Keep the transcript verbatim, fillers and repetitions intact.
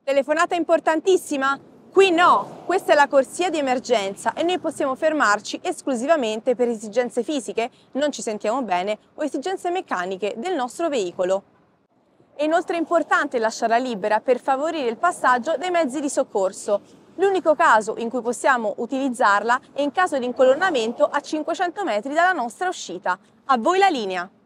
Telefonata importantissima? Qui no, questa è la corsia di emergenza e noi possiamo fermarci esclusivamente per esigenze fisiche, non ci sentiamo bene o esigenze meccaniche del nostro veicolo. È inoltre importante lasciarla libera per favorire il passaggio dei mezzi di soccorso. L'unico caso in cui possiamo utilizzarla è in caso di incolonnamento a cinquecento metri dalla nostra uscita. A voi la linea!